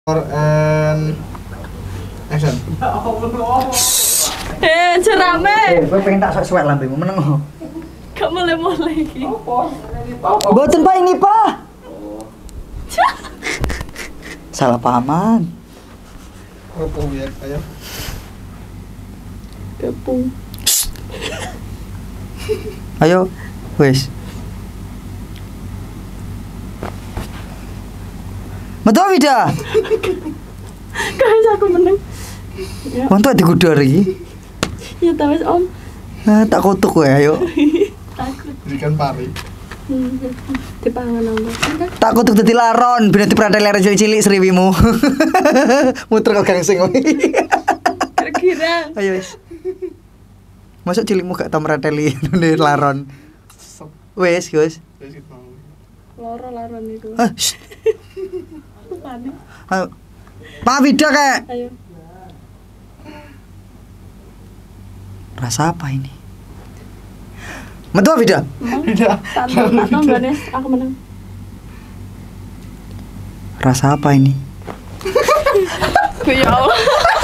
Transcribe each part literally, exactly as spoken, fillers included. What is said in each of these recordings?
And action. Eh, cerame. Eh, gue pengen tak suwek lambemu meneng. Gak mulai-mulai iki. Boten Pak ini, Pak. Salah pahaman. Opo ya, ayo. Kepung. Ayo, wes. Metu Wida. Guys, aku menang. Ya. Untuk digudor iki. Ya ta wis, Om. Eh, tak kutuk kowe ayo. Takut. Berikan pari. Hmm, dipangan Om. Tak kutuk dadi laron, ben diprateli arek cilik-cilik sriwimu. Muter kok gangsing kowe. Kira-kira. Ayo wis. Masuk cilikmu gak tau merateli ndek laron. Wes, Gus. Loro laron itu. Ah. Panik. Ayo. Pak Wida kayak. Ayo. Rasa apa ini? Metu Wida. Tidak. Tak tak tambane aku menang. Rasa apa ini? Ya Allah.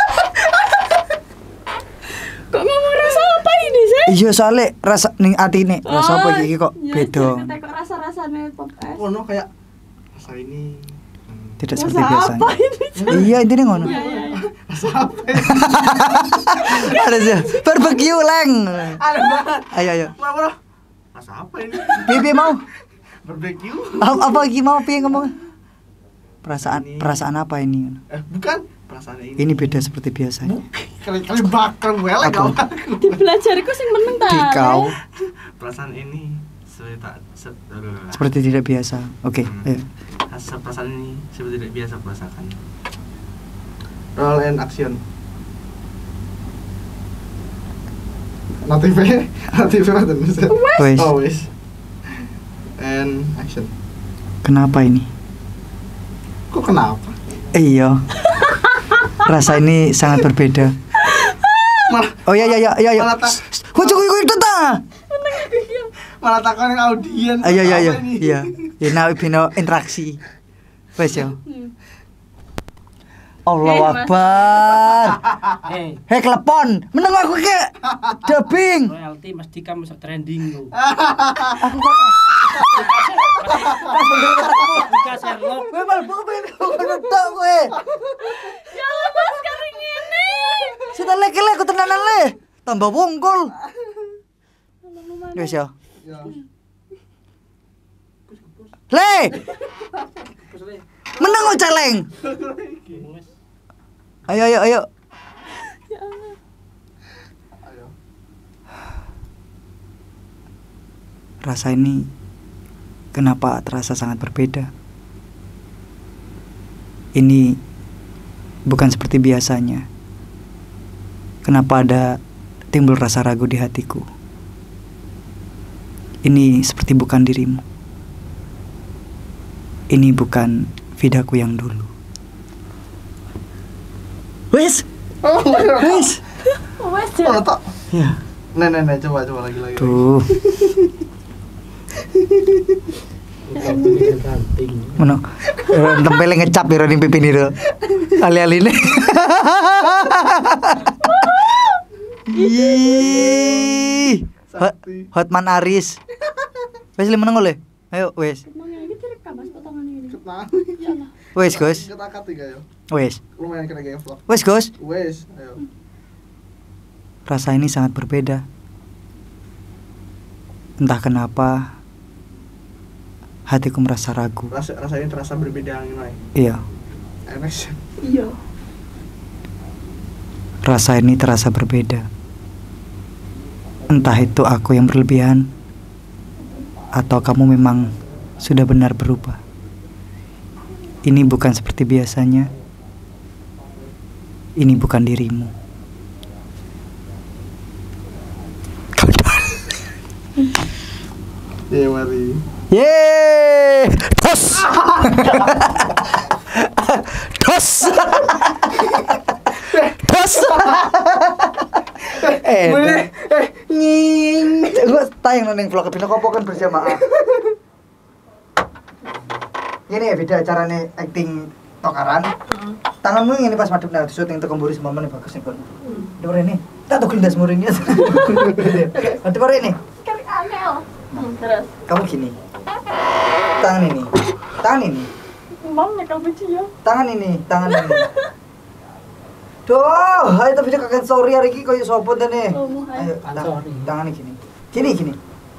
Kok ngomong rasa apa ini sih? Iya soalnya rasa ning atine, rasa apa iki kok ya, beda. Kok rasa-rasane pop es. Oh no kayak rasa ini. Tidak Rasa seperti biasanya. apa ini? Iya, intinya ngono. Iya, iya, iya. Rasa apa? Ada sih. Barbecue leng. Ada banget. Ayo ayo. Bro, bro. Rasa apa ini? Pipi mau? Barbecue? Apa, apa iki mau piye ngomong? Perasaan Ini. perasaan apa ini? Eh, bukan. Perasaan ini. Ini beda seperti biasanya. Kali-kali bakar gue lah kau. Di belajarku sing meneng ta. Di kau Perasaan ini seperti tak se seperti tidak biasa. Oke, Hmm. ayo. Rasa perasaan ini seperti tidak biasa kurasakan. Roll and action. Native, native apa tuh? Wes. Oh wes. And action. Kenapa ini? Kok kenapa? Iya. Rasa ini sangat berbeda. Malah, Oh iya iya iya iya. iya. Malah tak- Kucuk kucuk itu ta. malah takon yang audien. Ayo iya iya Apa ini? iya. Ya nawi bino interaksi. Wes ya. Hmm. Allahu Eh, Mas. Akbar. Hei, Hei klepon, meneng aku ke dubbing. royalti mesti kamu masuk trending lo. Aku kok Jika Sherlock, kowe malah pengen ngono tok kowe. Ya Allah, Mas kari ngene. Sita lek-lek aku tenanan le. Tambah wongkul. Wes ya. Ya. Le. Meneng kok celeng. Ayo ayo ayo. Ya Allah. Ayo. Rasa ini kenapa terasa sangat berbeda? Ini bukan seperti biasanya. Kenapa ada timbul rasa ragu di hatiku? Ini seperti bukan dirimu. Ini bukan Vidaku yang dulu. Wes, Oh, wes. Wes oh, ya. tak. Ya. Nih, nih, nih, coba, coba lagi, lagi. lagi. Tuh, ranting. mana? Tempelnya ngecap ya ning pipi nih do. Ali-ali nih. Ih, Hot- Sakti. Hotman Aris. Wes li meneng oleh. Ayo wes. Ngomongnya iki direkam Mas potongan ini. Ketang. Ya Allah. Wes, Gus. Ketakat tiga ya. Wes. Lumayan kena kayak vlog. Wes, Gus. Wes, ayo. Rasa ini sangat berbeda. Entah kenapa hatiku merasa ragu. Rasa rasanya terasa berbeda yang lain. Iya, Enak sih. Iya. rasa ini terasa berbeda. Entah itu aku yang berlebihan atau kamu memang sudah benar berubah. Ini bukan seperti biasanya. Ini bukan dirimu. Iya, mari. Yeay, dos, dos, dos. Eh, Eh, nying. gue tayang neng vlog Bino Kopo kan berjamaah. Ini ya beda caranya acting tokaran. Heeh. Tanganmu ini pas madep nang syuting tekan mburi sembah meneh bagus nih kon. Dhewe ini. Tak tuh gelas muringnya. Nanti bare ini. Kari aneh loh. Hmm, terus. Kamu gini. Tangan ini. Tangan ini. Mam nyekel biji ya. Tangan ini, tangan ini. Duh, ayo tapi dia kakek sorry hari ini koyo sopo dene. Oh, mau hai. Ayo, Ah, tangan, sorry. tangan ini gini. Gini gini.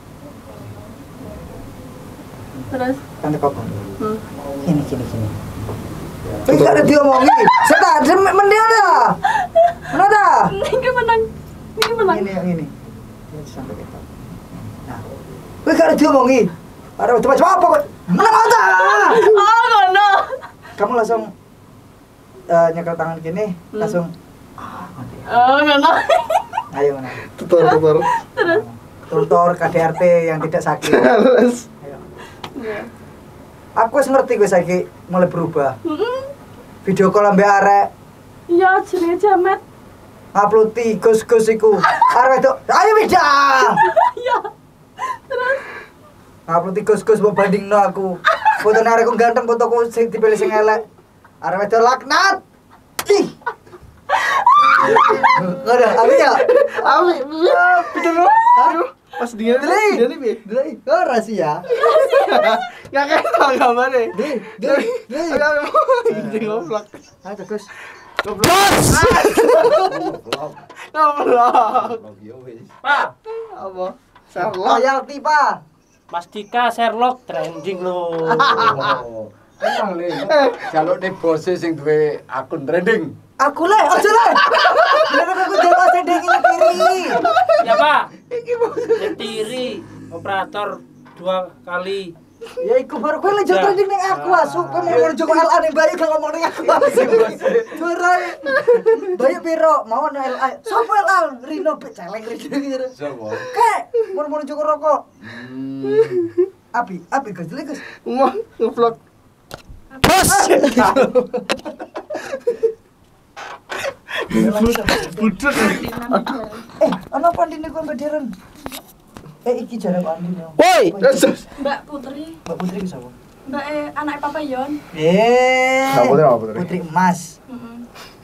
Terus. Tante kok. Hmm. Gini gini gini. Wih, gak ada diomongi. Seta, demek mending dah. Mana dah? Ini menang. Ini menang. Ini yang ini. Ini sampai kita. Nah. Wih, gak ada diomongi. Ada coba-coba apa kok? Menang aja. Oh, ngono. Kamu langsung eh, nyekel tangan gini, Hmm. langsung Oh, ngono. ayo mana? Tutor, tutor. Terus. Tutor K D R T yang tidak sakit. Terus. Ayo. Iya. Aku wis ngerti gue saiki mulai berubah. Heeh. Video call ambek arek, Iya, jenenge Jamet. upload gus-gus iku. Arek itu, ayo bidang. Iya. Terus. Upload gus-gus mbok bandingno aku. Fotone arekku ganteng, fotoku sing dipilih sing elek. Arek itu laknat. Ih. Ada, abi ya? Abi, pikir lu. Aduh, pas dia Deli. dia nih, Bi. Deli, oh rahasia. Enggak kayak tahu gambarnya. Deli, deli, deli. Anjing goblok. Ayo Gus. Goblok. Goblok. Pak, Apa? Sherlock. Loyalty, Pak. Mas Dika Sherlock trending lo. Emang le, jaluk nih bose sing duwe akun trending. Aku le, aja le. Bener aku jago sendiri kiri. Ya Pak. Nyetiri operator dua kali. Ya iku baru kowe le jago trending ning aku asu. Kowe mau ngono Joko L A ning bayi gak ngomong ning aku asu. Jurai. Bayi piro? Mau ono L A. Sopo L A? Rino pe celeng Rino. Sopo? Kek, mau-mau Joko rokok. Hmm. Api, api Gus, dele Gus. Mau ngeblok. Bos. Budek. Eh, ana pandine kowe bederen. Eh iki jare pandine. Woi, terus. Mbak Putri. Mbak Putri ki sapa? Mbak eh anak Papa Yon. Eh. Siapa Putri, apa Putri? Putri emas. Heeh.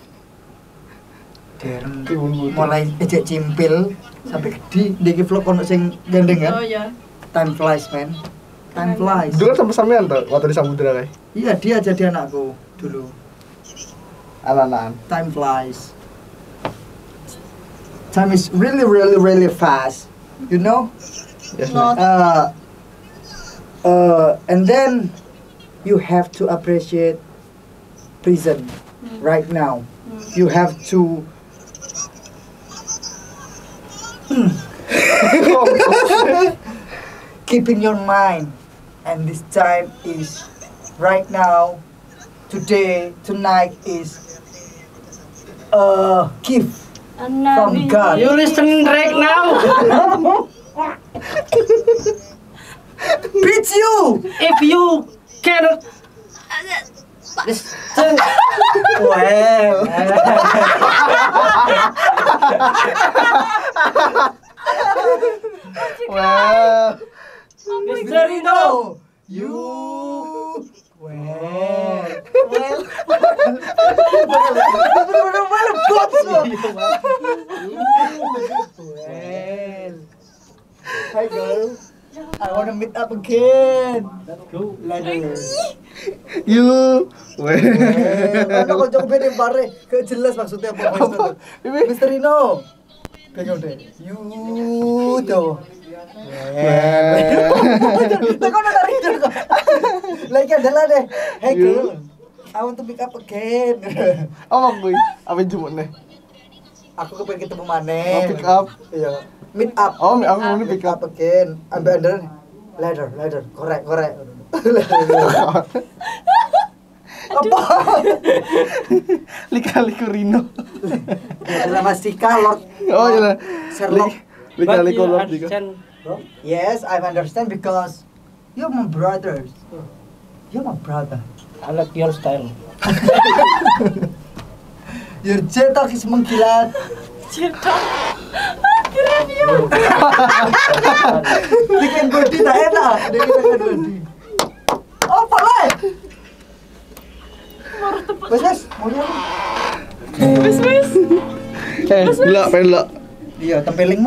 Deren Timun putih. mulai ejek cimpil sampai gede. Deki vlog ono sing gandeng Oh kan? ya. Time flies, man. Time flies. Dulu kan sama sampean tuh waktu di Samudra kayak. Iya, dia jadi anakku dulu. Anak-anakan. Time flies. Time is really really really fast. You know? Yes, Not. Uh, uh, and then you have to appreciate prison right now. You have to keep in your mind, and this time is right now, today, tonight is a gift from God. You listen right now. Beat you! If you cannot listen, Well, Wah. Mister Rino, you well, well, bener-bener well, bots lo. Well, hi girl, I wanna meet up again. go. Later. You. Well, ano kau jauh beda bare, gak jelas maksudnya apa voice note. Mister Rino, pegang deh. You tuh. Nah, kau udah dari itu kok. Lagi adalah deh. Hey girl, I want to pick up again. Apa gue? Apa jemput nih? Aku kepengen ketemu maneh. Oh, pick up. Iya. Meet up. Oh, aku mau nih Pick pick up. up again. Ambil under. Later, later. Korek, korek. Apa? Lika-liku Rino. Ya, adalah Mas Dika, Lord. Oh iya. Sherlock. But Lika-liku you Lord Dika. understand, Yes, I understand because you're my brothers. You're my brother. I like your style. Your cetak is mengkilat. Cetak. Keren dia. Bikin body tak enak. Dia bikin body. Apa lah? Wes wes, mulai apa? Wis wis. Eh, delok, pengen delok. Iya, tempeling